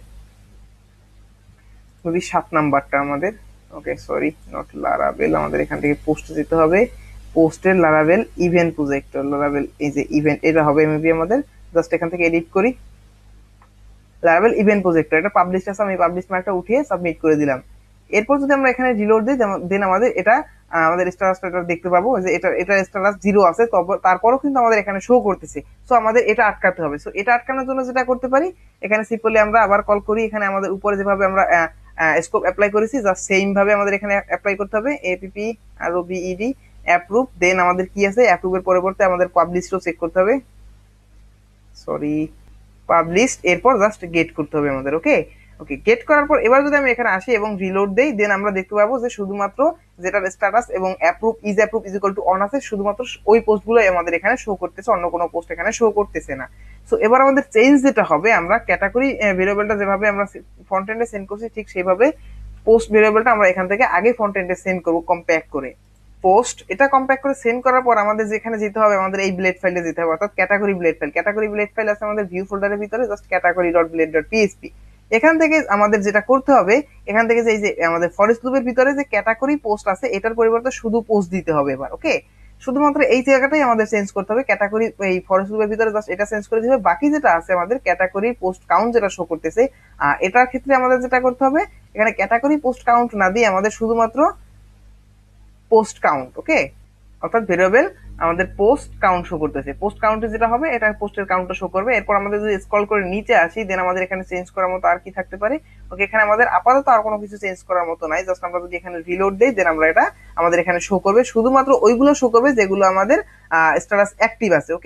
যদি 7 নাম্বারটা আমাদের, ওকে সরি নট লারাবেল, আমাদের এখান থেকে পোস্টে যেতে হবে, পোস্টের লারাবেল ইভেন্ট প্রজেক্টর, লারাবেল এই যে ইভেন্ট, এটা হবে মেবি আমাদের। জাস্ট এখান থেকে এডিট করি, লারাবেল ইভেন্ট প্রজেক্টর, এটা পাবলিশ আছে, আমি পাবলিশ মার্কটা উঠিয়ে সাবমিট করে দিলাম। এরপর যদি আমরা এখানে রিলোড দিই, দেন আমাদের এটা আমাদের স্ট্যাটাসটা দেখতে পাবো যে এটা স্ট্যাটাস 0 আছে, তারপরও কিন্তু আমাদের এখানে শো করতেছে। সো আমাদের এটা আটকাতে হবে। সো এটা আটকানোর জন্য যেটা করতে পারি, এখানে সিম্পলি আমরা আবার কল করি, এখানে আমাদের উপরে যেভাবে আমরা স্কোপ অ্যাপ্লাই করেছি, জাস্ট সেম ভাবে আমাদের এখানে অ্যাপ্লাই করতে হবে, এপিপি আর বিইডি অ্যাপ্রুভ। দেন আমাদের কি আছে, অ্যাপ্রুভের পরিবর্তে আমাদের পাবলিশও চেক করতে হবে, সরি পাবলিশ, এরপর জাস্ট গেট করতে হবে আমাদের। ওকে, ওকে, গেট করার পর এবার যদি আমি এখানে আসি এবং রিলোড দেই, দেন আমরা দেখতে পাবো যে শুধুমাত্র যেটার স্ট্যাটাস এবং approve is equal to on আছে, শুধুমাত্র ওই পোস্টগুলোই আমাদের এখানে শো করতেছে, অন্য কোনো পোস্ট এখানে শো করতেছে না। সো এবার আমাদের চেঞ্জ যেটা হবে, আমরা ক্যাটাগরি ভেরিয়েবলটা যেভাবে আমরা ফ্রন্ট এন্ডে সেন্ড করছি, ঠিক সেইভাবে পোস্ট ভেরিয়েবলটা আমরা এখান থেকে আগে ফ্রন্ট এন্ডে সেন্ড করব কম্প্যাক্ট করে। পোস্ট এটা কম্প্যাক্ট করে সেন্ড করার পর আমাদের যেখানে যেতে হবে, আমাদের এই ব্লেড ফাইলে যেতে হবে, অর্থাৎ category blade file. Category blade file আছে আমাদের ভিউ ফোল্ডারের ভিতরে, জাস্ট category.blade.php। এখান থেকে আমাদের যেটা করতে হবে, এখান থেকে যে এই যে আমাদের ফরেস্ট লুপের ভিতরে যে ক্যাটাগরি পোস্ট আছে, এটার পরিবর্তে শুধু পোস্ট দিতে হবে এবার। ওকে, শুধুমাত্র এই জায়গাটাই আমাদের চেঞ্জ করতে হবে, ক্যাটাগরি এই ফরেস্ট লুপের ভিতরে জাস্ট এটা চেঞ্জ করে দিবে। বাকি যেটা আছে আমাদের ক্যাটাগরি পোস্ট কাউন্ট যেটা শো করতেছে, এটার ক্ষেত্রে আমাদের যেটা করতে হবে, এখানে ক্যাটাগরি পোস্ট কাউন্ট না দিয়ে আমাদের শুধুমাত্র পোস্ট কাউন্ট, ওকে, অর্থাৎ ভেরিয়েবল আমাদের পোস্ট কাউন্ট শো করতেছে, পোস্ট কাউন্টে যেটা হবে এটা পোস্টের কাউন্টটা শো করবে। এরপর আমাদের যদি স্ক্রল করে নিচে আসি, দেন আমাদের এখানে চেঞ্জ করার মতো আর কি থাকতে পারে, ওকে, এখানে আমাদের আপাতত আর কোনো কিছু চেঞ্জ করার মতো নাই। জাস্ট আমরা যদি এখানে রিলোড দেই, দেন আমরা এটা আমাদের এখানে শো করবে, শুধুমাত্র ওইগুলো শো করবে যেগুলো আমাদের স্ট্যাটাস অ্যাক্টিভ আছে। ওকে,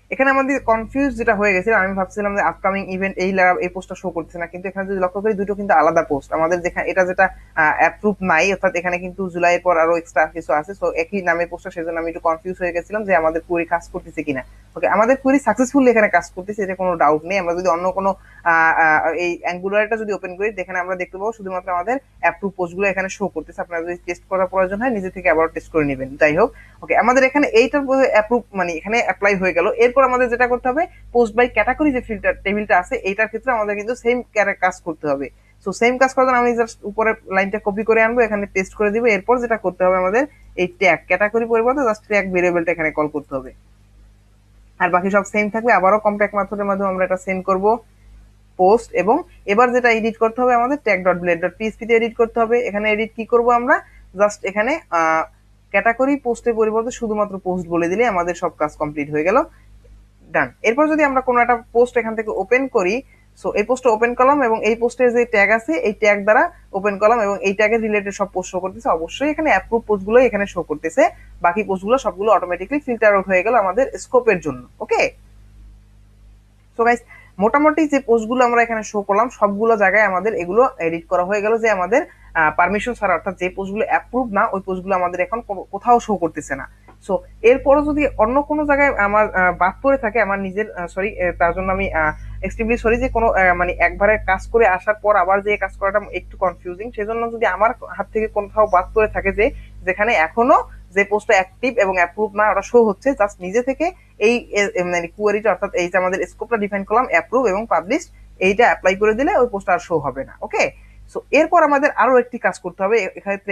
এখানে আমাদের কনফিউজ যেটা হয়ে গেছে, আমি ভাবছিলাম যে আপকামিং ইভেন্ট এই পোস্টটা শো করতেছে না, কিন্তু এখানে যদি লক্ষ্য করি দুটো কিন্তু আলাদা পোস্ট আমাদের, যেখানে এটা যেটা অ্যাপ্রুভ নাই, অর্থাৎ এখানে কিন্তু জুলাইয়ের পর আরো এক্সট্রা কিছু আছে, সো একই নামের পোস্টটা, সেজন্য আমি একটু কনফিউজ হয়ে গেছিলাম যে আমাদের কোয়েরি কাজ করতেছে কিনা। ওকে, আমাদের কোয়েরি সাকসেসফুলি এখানে কাজ করতেছে, এটা কোনো ডাউট নেই। আমরা যদি অন্য কোনো এই অ্যাঙ্গুলারটা যদি ওপেন করি, এখানে আমরা দেখতে পাবো শুধুমাত্র আমাদের অ্যাপ্রুভ পোস্টগুলো এখানে শো করতেছে। আপনারা যদি টেস্ট করার প্রয়োজন হয় নিজে থেকে আবার টেস্ট করে নেবেন। যাই হোক, ওকে, আমাদের এখানে এইটার অ্যাপ্রুভ মানে এখানে অ্যাপ্লাই হয়ে গেল। এরপর আমাদের যেটা করতে হবে, পোস্ট বাই ক্যাটাগরি যে ফিল্টার টেবিলটা আছে, এইটার ক্ষেত্রে আমাদের কিন্তু সেম কাজ করতে হবে। সো সেম কাজ করার জন্য আমি জাস্ট উপরের লাইনটা কপি করে আনবো, এখানে পেস্ট করে দিব। এরপর যেটা করতে হবে আমাদের, এই ট্যাগ ক্যাটাগরি পরিবর্তে জাস্ট ট্যাগ ভেরিয়েবলটা এখানে কল করতে হবে, আর বাকি সব সেম থাকবে। আবারও কম্প্যাক্ট মেথডের মাধ্যমে আমরা এটা সেন্ড করব পোস্ট, এবং এবার যেটা এডিট করতে হবে আমাদের tag.blade.php তে এডিট করতে হবে। এখানে এডিট কি করব আমরা, জাস্ট এখানে ক্যাটাগরি পোস্টের পরিবর্তে শুধুমাত্র পোস্ট বলে দিলে আমাদের সব কাজ কমপ্লিট হয়ে গেল, ডান। এরপর যদি আমরা কোনো একটা পোস্ট এখান থেকে ওপেন করি, সো এই পোস্টটা ওপেন করলাম এবং এই পোস্টের যে ট্যাগ আছে এই ট্যাগ দ্বারা ওপেন করলাম এবং এই ট্যাগের রিলেটেড সব পোস্ট শো করতেছে। অবশ্যই এখানে অ্যাপ্রুভ পোস্টগুলো এখানে শো করতেছে, বাকি পোস্টগুলো সবগুলো অটোমেটিক্যালি ফিল্টার আউট হয়ে গেল আমাদের স্কোপের জন্য। ওকে, সো গাইস, মোটামুটি যে পোস্টগুলো আমরা এখানে শো করলাম সবগুলো জায়গায় আমাদের এগুলো এডিট করা হয়ে গেল, যে আমাদের পারমিশন ছাড়া, অর্থাৎ যে পোস্টগুলো অ্যাপ্রুভ না ওই পোস্টগুলো আমাদের এখন কোথাও শো করতেছে না। সো এরপরও যদি অন্য কোনো জায়গায় আমার বাদ পড়ে থাকে, আমার নিজের সরি, তার জন্য আমি এক্সট্রিমলি সরি, যে কোনো মানে একবারে কাজ করে আসার পর আবার যে কাজ করাটা একটু কনফিউজিং, সেজন্য যদি আমার হাত থেকে কোথাও বাদ পড়ে থাকে যে যেখানে এখনো যে পোস্টটা অ্যাক্টিভ এবং অ্যাপ্রুভ না ওটা শো হচ্ছে, জাস্ট নিজে থেকে এই মানে কুয়েরিটা, অর্থাৎ এই যে আমাদের স্কোপটা ডিফাইন করলাম অ্যাপ্রুভ এবং পাবলিশ, এইটা অ্যাপ্লাই করে দিলে ওই পোস্টটা আর শো হবে না। ওকে, সো এরপর আমাদের আরো একটি কাজ করতে হবে এক্ষেত্রে,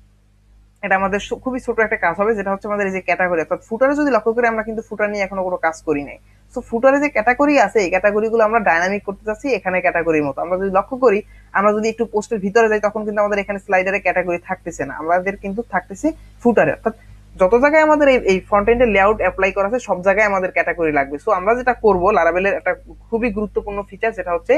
এটা আমাদের খুবই ছোট একটা কাজ হবে, যেটা হচ্ছে আমাদের এই যে ক্যাটাগরি, অর্থাৎ ফুটারে যদি লক্ষ্য করি, আমরা কিন্তু ফুটার নিয়ে এখনো কোনো কাজ করি নাই। সো ফুটারে যে ক্যাটাগরি আছে এই ক্যাটাগরিগুলো আমরা ডাইনামিক করতে চাচ্ছি এখানে ক্যাটাগরির মতো। আমরা যদি লক্ষ্য করি, আমরা যদি একটু পোস্টের ভিতরে যাই তখন কিন্তু আমাদের এখানে স্লাইডারে ক্যাটাগরি থাকতেছে না, আমাদের কিন্তু থাকতেছে ফুটারে। অর্থাৎ যত জায়গায় আমাদের এই ফ্রন্ট এন্ডের লেআউট অ্যাপ্লাই করা আছে সব জায়গায় আমাদের ক্যাটাগরি লাগবে। সো আমরা যেটা করব, লারাভেলের একটা খুবই গুরুত্বপূর্ণ ফিচার, যেটা হচ্ছে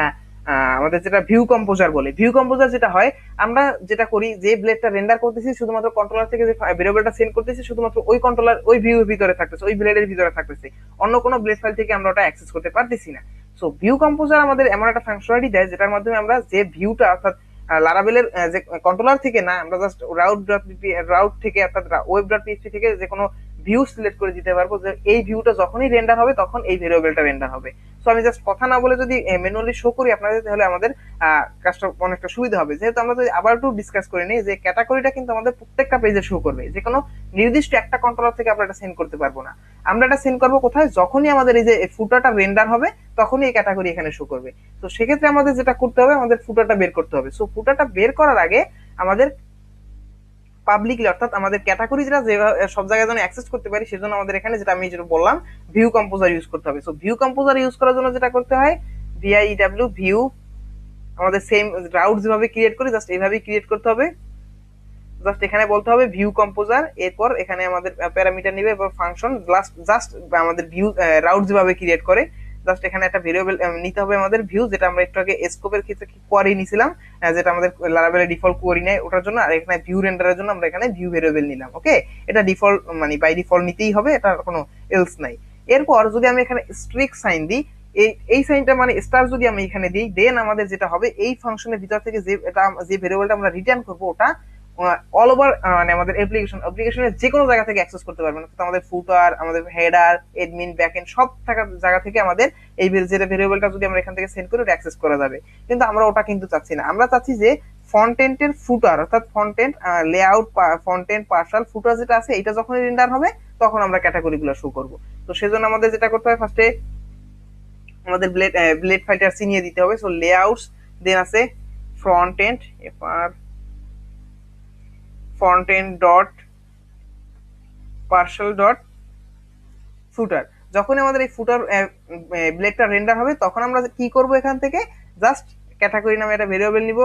আমাদের যেটা ভিউ কম্পোজার বলে। ভিউ কম্পোজার যেটা হয়, আমরা যেটা করি, যে ব্লেডটা রেন্ডার করতেছি শুধুমাত্র কন্ট্রোলার থেকে যে ভেরিয়েবলটা সেন্ড করতেছি শুধুমাত্র ওই কন্ট্রোলার ওই ভিউ এর ভিতরে থাকতেছে, ওই ব্লেডের ভিতরে থাকতেছে, অন্য কোনো ব্লেড ফাইল থেকে আমরা ওটা অ্যাক্সেস করতে পারতেছি না। সো ভিউ কম্পোজার আমাদের এমন একটা ফাংশনালিটি দেয় যেটার মাধ্যমে আমরা যে ভিউটা, অর্থাৎ লারাভেলের যে কন্ট্রোলার থেকে না, আমরা জাস্ট রাউট থেকে, অর্থাৎ ওয়েব.পিএইচপি থেকে যে কোনো ভিউ সিলেক্ট করে দিতে পারবো, যে এই ভিউটা যখনই রেন্ডার হবে তখন এই ভেরিয়েবলটা রেন্ডার হবে। সো আমি জাস্ট কথা না বলে যদি ম্যানুয়ালি শো করি আপনাদের, তাহলে আমাদের কাজটা অনেকটা সুবিধা হবে। যেহেতু আমরা যদি আবার একটু ডিসকাস করে নিই, যে ক্যাটাগরিটা কিন্তু আমাদের প্রত্যেকটা পেজে শো করবে, যে কোনো নির্দিষ্ট একটা কন্ট্রোলার থেকে আমরা এটা সেন্ড করতে পারবো না। আমরা এটা সেন্ড করবো কোথায়, যখনই আমাদের এই যে ফুটারটা রেন্ডার হবে তখনই এই ক্যাটাগরি এখানে শো করবে। তো সেক্ষেত্রে আমাদের যেটা করতে হবে, আমাদের ফুটারটা বের করতে হবে। সো ফুটারটা বের করার আগে আমাদের পাবলিকলি, অর্থাৎ আমাদের ক্যাটাগরি যেটা সব জায়গায় যেন অ্যাক্সেস করতে পারি, সেজন্য আমাদের এখানে যেটা আমি যেটা বললাম ভিউ কম্পোজার ইউজ করতে হবে। সো ভিউ কম্পোজার ইউজ করার জন্য যেটা করতে হয়, ভিআইডব্লিউ ভিউ, আমাদের সেম রাউট যেভাবে ক্রিয়েট করি জাস্ট এইভাবেই ক্রিয়েট করতে হবে। জাস্ট এখানে বলতে হবে ভিউ কম্পোজার, এরপর এখানে আমাদের প্যারামিটার নিবে, এরপর ফাংশন জাস্ট আমাদের ভিউ রাউট যেভাবে ক্রিয়েট করে, জাস্ট এখানে একটা ভেরিয়েবল নিতে হবে আমাদের ভিউ, যেটা আমরা একটু আগে স্কোপের ক্ষেত্রে কোয়ারি নিছিলাম, যেটা আমাদের লারাভেলের ডিফল্ট কোয়ারি নেয় ওটার জন্য, আর এখানে ভিউ রেন্ডারের জন্য আমরা এখানে ভিউ ভেরিয়েবল নিলাম। ওকে, এটা ডিফল্ট মানে বাই ডিফল্ট নিতেই হবে, এটা কোনো এলস নাই। এরপর যদি আমি এখানে স্ট্রিক সাইন দিই, এই সাইনটা মানে স্টার যদি আমি এখানে দিই, দেন আমাদের যেটা হবে, এই ফাংশনের ভিতর থেকে যে ভেরিয়েবলটা আমরা রিটার্ন করবো ওটা অল ওভার মানে আমাদের অ্যাপ্লিকেশনের যে কোনো জায়গা থেকে অ্যাক্সেস করতে পারবেন, অর্থাৎ আমাদের ফুটার, আমাদের হেডার, এডমিন, ব্যাকএন্ড সব জায়গা থেকে আমাদের এই যেটা ভেরিয়েবলটা যদি আমরা এখান থেকে সেন্ড করি ওটা অ্যাক্সেস করা যাবে। কিন্তু আমরা ওটা কিন্তু চাচ্ছি না, আমরা চাচ্ছি যে ফ্রন্ট এন্ডের ফুটার, অর্থাৎ front end layout, front end partial footer যেটা আছে এটা যখনই রেন্ডার হবে তখন আমরা ক্যাটাগরিগুলো শো করব। তো সেজন্য আমাদের যেটা করতে হবে, ফার্স্টে আমাদের ব্লেড ফাইটার চিনিয়ে দিতে হবে। সো লেআউটস, দেন আছে ফ্রন্ট এন্ড, এবার front end dot partial dot footer। যখনই আমাদের এই ফুটার ব্লেডটা রেন্ডার হবে তখন আমরা কি করব, এখান থেকে জাস্ট ক্যাটাগরি নামে একটা ভেরিয়েবল নিব,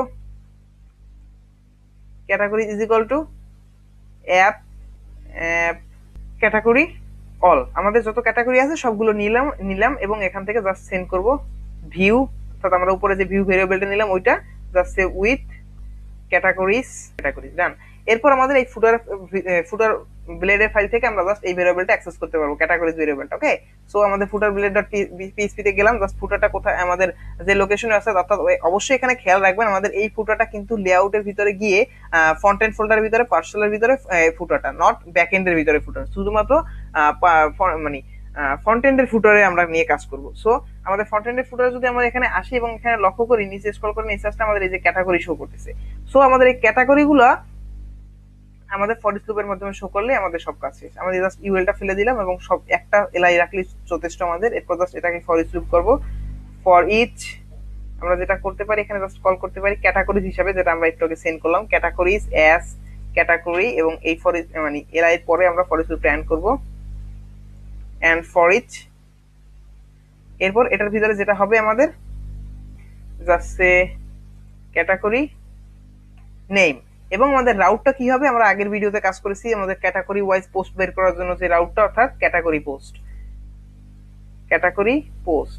category is equal to app category all, আমাদের যত ক্যাটাগরি আছে সবগুলো নিলাম এবং এখান থেকে জাস্ট সেন্ড করব ভিউ, অর্থাৎ আমরা উপরে যে ভিউ ভেরিয়েবলটা নিলাম ওইটা জাস্ট উইথ ক্যাটাগরিজ ডান। এরপর আমাদের এই ফুটার ব্লেডের ফাইল থেকে আমরা জাস্ট এই ভেরিয়েবলটা অ্যাক্সেস করতে পারবো, ক্যাটাগরিজ ভেরিয়েবলটা। ওকে, সো আমাদের ফুটার ব্লেড ডট পিএইচপি তে গেলাম, জাস্ট ফুটারটা কোথায় আমাদের যে লোকেশনে আছে, অর্থাৎ অবশ্যই এখানে খেয়াল রাখবেন আমাদের এই ফুটারটা কিন্তু লেআউটের ভিতরে গিয়ে ফ্রন্ট এন্ড ফোল্ডারের ভিতরে, পার্সেলের ভিতরে ফুটারটা, নট ব্যাক এন্ডের ভিতরে ফুটার, শুধুমাত্র মানে ফ্রন্ট এন্ডের ফুটারে আমরা নিয়ে কাজ করব। সো আমাদের ফ্রন্ট এন্ডের ফুটারে যদি আমরা এখানে আসি এবং এখানে লক্ষ্য করি, নিচে স্ক্রল করে নিচে আসলে আমাদের এই যে ক্যাটাগরি শো করতেছে। সো আমাদের এই ক্যাটাগরিগুলো আমাদের ফর ইচ লুপের মাধ্যমে শো করলে আমাদের সব কাজ শেষ। আমাদের জাস্ট ইউএলটা ফেলে দিলাম এবং সব একটা এলআই রাখলে যথেষ্ট আমাদের। এরপর জাস্ট এটাকে ফর ইচ লুপ করব। ফর ইচ আমরা যেটা করতে পারি এখানে জাস্ট কল করতে পারি ক্যাটাগরিজ হিসাবে, যেটা আমরা একটু আগে সেন্ড করলাম, ক্যাটাগরিজ অ্যাস ক্যাটাগরি, এবং এই ফর ইচ মানে এলআই এর পরে আমরা ফর ইচ লুপ এন্ড করব, এন্ড ফর ইচ। এরপর এটার ভিতরে যেটা হবে আমাদের জাস্ট সে ক্যাটাগরি নেম, এবং আমাদের রাউটটা কি হবে, আমরা আগের ভিডিওতে কাজ করেছি আমাদের ক্যাটাগরি ওয়াইজ পোস্ট বের করার জন্য যে রাউটটা, অর্থাৎ category post, category post,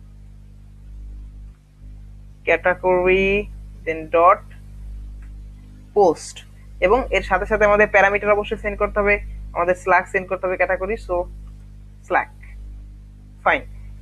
category then dot post, এবং এর সাথে সাথে আমাদের প্যারামিটার অবশ্যই সেন্ড করতে হবে, আমাদের স্ল্যাক সেন্ড করতে হবে category, so slug, fine.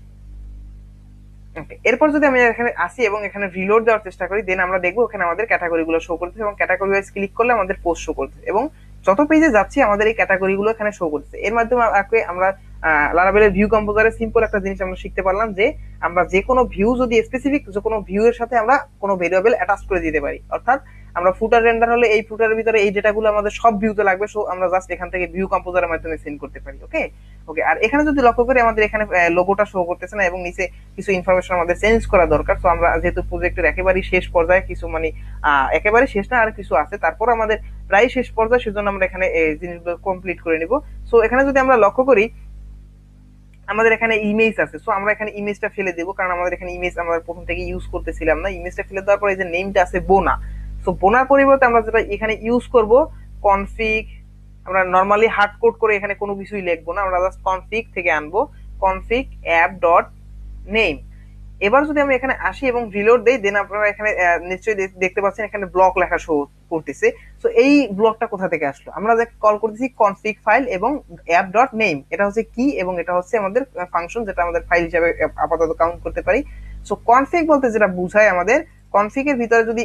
Okay, এরপর যদি আমি এখানে আসি এবং এখানে রিলোড দেওয়ার চেষ্টা করি, দেন আমরা দেখবো এখানে আমাদের ক্যাটাগরি গুলো শো করতেছে এবং ক্যাটাগরি ওয়াইজ ক্লিক করলে আমাদের পোস্ট শো করতেছে, এবং যত পেজে যাচ্ছি আমাদের এই ক্যাটাগরি গুলো এখানে শো করতেছে। এর মাধ্যমে আমরা লারাভেলের ভিউ কম্পোজারে সিম্পল একটা জিনিস আমরা শিখতে পারলাম যে আমরা যে কোনো ভিউ যদি স্পেসিফিক যে কোনো ভিউ এর সাথে আমরা কোনো ভেরিয়েবল অ্যাটাচ করে দিতে পারি, অর্থাৎ আমরা ফুটার রেন্ডার হলে এই ফুটারের ভিতরে এই ডেটাগুলো আমাদের সব ভিউতে লাগবে, সো আমরা জাস্ট এখান থেকে ভিউ কম্পোজারের মাধ্যমে সেন্ড করতে পারি। ওকে ওকে, আর এখানে যদি লক্ষ্য করি আমাদের এখানে লোগোটা শো করতেছে না এবং নিচে কিছু ইনফরমেশন আমাদের চেঞ্জ করা দরকার। তো আমরা যেহেতু প্রজেক্টের একেবারেই শেষ পর্যায়ে, কিছু মানে একেবারে শেষ না, আর কিছু আছে, তারপর আমাদের প্রায় শেষ পর্যায়ে, সেজন্য আমরা এখানে জিনিসগুলো কমপ্লিট করে নিব। সো এখানে যদি আমরা লক্ষ্য করি আমাদের এখানে ইমেজ আছে, সো আমরা এখানে ইমেজটা ফেলে দেবো, কারণ আমাদের এখানে ইমেজ আমরা প্রথম থেকে ইউজ করতেছিলাম না। ইমেজটা ফেলে দেওয়ার পর এই যে নেমটা আছে বোনা, সো বোনার পরিবর্তে আমরা যেটা এখানে ইউজ করব কনফিগ, আমরা নরমালি হার্ড কোড করে এখানে কোনো কিছুই লিখবো না, আমরা জাস্ট কনফিগ থেকে আনবো কনফিগ অ্যাপ ডট নেম। এবার যদি আমি এখানে আসি এবং রিলোড দেই, দেন আপনারা এখানে নিশ্চয়ই দেখতে পাচ্ছেন এখানে ব্লক লেখা শো করতেছে। সো এই ব্লকটা কোথা থেকে আসলো, আমরা যে কল করতেছি কনফিগ ফাইল এবং অ্যাপ ডট নেম, এটা হচ্ছে কি এবং এটা হচ্ছে আমাদের ফাংশন, যেটা আমাদের ফাইল হিসেবে আপাতত কাউন্ট করতে পারি। সো কনফিগ বলতে যেটা বোঝায়, আমাদের কনফিগের ভিতরে যদি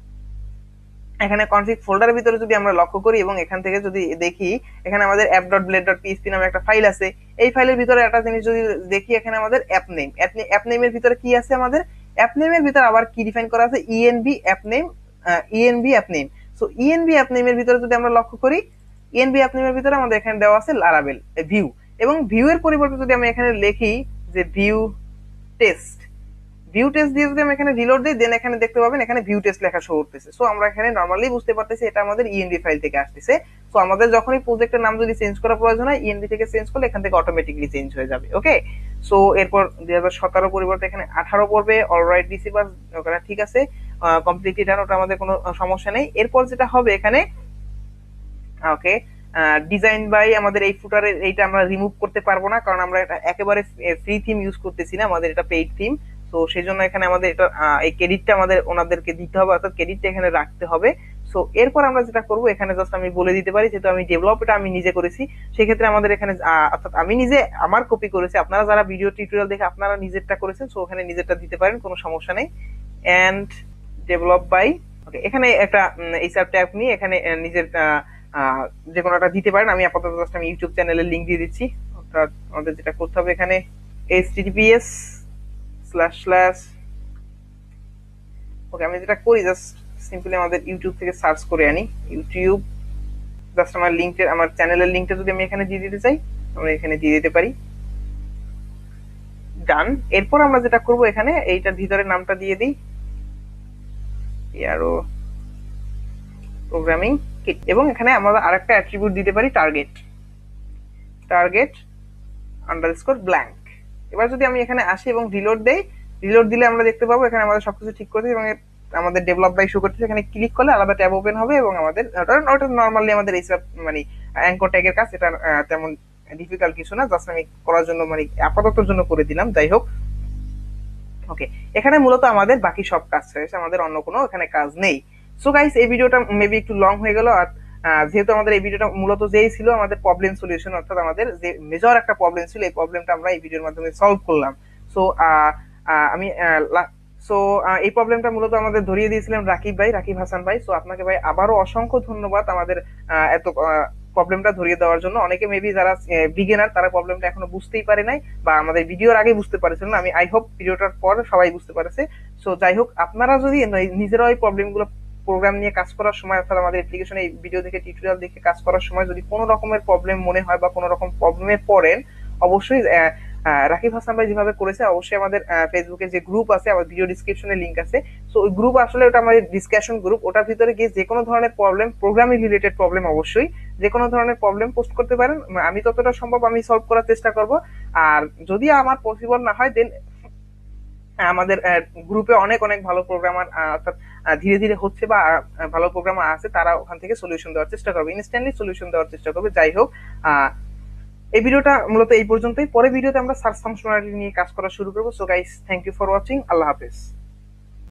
এখানে কনফিগ ফোল্ডারের ভিতরে যদি আমরা লক্ষ্য করি এবং এখান থেকে যদি দেখি, এখানে আমাদের app.blade.php নামে একটা ফাইল আছে। এই ফাইলের ভিতরে একটা জিনিস যদি দেখি, এখানে আমাদের অ্যাপ নেম, অ্যাপ নেমের ভিতরে কি আছে, আমাদের অ্যাপ নেমের ভিতরে আবার কি ডিফাইন করা আছে, env app name, env app name. So env app নেমের ভিতরে যদি আমরা লক্ষ্য করি, env অ্যাপ নেমের ভিতরে আমাদের এখানে দেওয়া আছে লারাভেল ভিউ, এবং ভিউ এর পরিবর্তে যদি আমি এখানে লিখি যে ভিউ টেস্ট, ভিউ টেস্ট দিয়ে যদি আমি এখানে রিলোড দিই, দেন এখানে দেখতে পাবেন এখানে ভিউ টেস্ট লেখা শো করতেছে। সো আমরা এখানে নরমালি বুঝতে পারতেছি এটা আমাদের ইএনভি ফাইল থেকে আসতেছে। সো আমাদের যখনই প্রজেক্টের নাম যদি চেঞ্জ করা প্রয়োজন হয়, ইএনভি থেকে চেঞ্জ করলে এখান থেকে অটোমেটিকলি চেঞ্জ হয়ে যাবে। ওকে, সো এরপর 2017 পরিবর্তে এখানে 18 পড়বে, অলরাইট রিসিভার, ওখানে ঠিক আছে, কমপ্লিটলি ডান, ওটা আমাদের কোনো সমস্যা নেই। এরপর যেটা হবে এখানে, ওকে, ডিজাইন বাই, আমাদের এই ফুটারের এইটা আমরা রিমুভ করতে পারবো না, কারণ আমরা এটা একেবারে ফ্রি থিম ইউজ করতেছি না, আমাদের এটা পেইড থিম। তো সেই জন্য এখানে আমাদের এটা এই ক্রেডিটটা আমাদের ওনাদেরকে দিতে হবে, অর্থাৎ ক্রেডিটটা এখানে রাখতে হবে। সো এরপর আমরা যেটা করব, এখানে জাস্ট আমি বলে দিতে পারি, যেহেতু আমি ডেভেলপটা আমি নিজে করেছি, সেক্ষেত্রে আমাদের এখানে অর্থাৎ আমি নিজে আমার কপি করেছি, আপনারা যারা ভিডিও টিউটোরিয়াল দেখে আপনারা নিজেরটা করেছেন, সো ওখানে নিজেরটা দিতে পারেন, কোনো সমস্যা নেই। এন্ড ডেভেলপ বাই, ওকে, এখানে একটা এইচআর ট্যাগ নিয়ে এখানে নিজের যে কোনো একটা দিতে পারেন। আমি আপাতত জাস্ট আমি ইউটিউব চ্যানেলের লিংক দিয়ে দিচ্ছি। অর্থাৎ আমাদের যেটা করতে হবে এখানে https ওকে, আমি যেটা করি জাস্ট সিম্পলি আমাদের ইউটিউব থেকে সার্চ করে আনি, ইউটিউব, জাস্ট আমার লিংকটা, আমার চ্যানেলের লিংকটা যদি আমি এখানে দিয়ে দিতে চাই, আমরা এখানে দিয়ে দিতে পারি, ডান। এরপর আমরা যেটা করব এখানে এইটার ভিতরে নামটা দিয়ে দিই এআরও প্রোগ্রামিং কিট, এবং এখানে আমরা আরেকটা অ্যাট্রিবিউট দিতে পারি টার্গেট আন্ডারস্কোর ব্ল্যাঙ্ক। এবার যদি আমি এখানে আসি এবং রিলোড দেই, রিলোড দিলে আমরা দেখতে পাবো এখানে আমাদের সবকিছু ঠিক করতে এবং আমাদের ডেভেলপ বাই শো করতেছে। এখানে ক্লিক করলে আলাদা ট্যাব ওপেন হবে এবং আমাদের ওটা নরমালি আমাদের এই সব মানে অ্যাঙ্কর ট্যাগের কাজ, এটা তেমন ডিফিকাল্ট কিছু না, জাস্ট আমি করার জন্য মানে আপাততর জন্য করে দিলাম, যাই হোক। ওকে, এখানে মূলত আমাদের বাকি সব কাজ শেষ, আমাদের অন্য কোনো এখানে কাজ নেই। সো গাইস, এই ভিডিওটা মেবি একটু লং হয়ে গেল, আর যেহেতু আমাদের এই ভিডিওটা মূলত যেই ছিল আমাদের প্রবলেম সলিউশন, অর্থাৎ আমাদের যে মেজর একটা প্রবলেম ছিল এই প্রবলেমটা আমরা এই ভিডিওর মাধ্যমে সলভ করলাম। সো আমি সো এই প্রবলেমটা মূলত আমাদের ধরিয়ে দিয়েছিলেন রাকিব ভাই, রাকিব হাসান ভাই। সো আপনাকে ভাই আবারও অসংখ্য ধন্যবাদ আমাদের এত প্রবলেমটা ধরিয়ে দেওয়ার জন্য। অনেকে মেবি যারা বিগিনার তারা প্রবলেমটা এখনো বুঝতেই পারে নাই, বা আমাদের ভিডিওর আগে বুঝতে পারছিল না। আমি আই হোপ ভিডিওটার পর সবাই বুঝতে পারছে। সো যাই হোক, আপনারা যদি নিজেরাও এই প্রবলেমগুলো প্রোগ্রাম নিয়ে কাজ করার সময়, অর্থাৎ আমাদের অ্যাপ্লিকেশন এই ভিডিও দেখে টিউটোরিয়াল দেখে কাজ করার সময় যদি কোনো রকমের প্রবলেম মনে হয় বা কোনো রকম প্রবলেমে পড়েন, অবশ্যই রাকিব হাসান ভাই যেভাবে করেছে অবশ্যই আমাদের ফেসবুকে যে গ্রুপ আছে, আমার ভিডিও ডিসক্রিপশনে লিংক আছে। সো ওই গ্রুপ আসলে ওটা আমাদের ডিসকাশন গ্রুপ, ওটার ভিতরে গিয়ে যে কোনো ধরনের প্রবলেম, প্রোগ্রামিং রিলেটেড প্রবলেম, অবশ্যই যে কোনো ধরনের প্রবলেম পোস্ট করতে পারেন। আমি যতটা সম্ভব আমি সলভ করার চেষ্টা করব। আর যদি আমার পসিবল না হয় দেন আমাদের গ্রুপে অনেক অনেক ভালো প্রোগ্রামার, অর্থাৎ ধীরে ধীরে হচ্ছে বা ভালো প্রোগ্রামার আছে, তারা ওখান থেকে সলিউশন দেওয়ার চেষ্টা করবে, ইনস্ট্যান্টলি সলিউশন দেওয়ার চেষ্টা করবে। যাই হোক, এই ভিডিওটা মূলত এই পর্যন্তই। পরে ভিডিওতে আমরা সার্চ ফাংশনালিটি নিয়ে কাজ করা শুরু করবো। So guys, thank you for watching. আল্লাহ হাফেজ।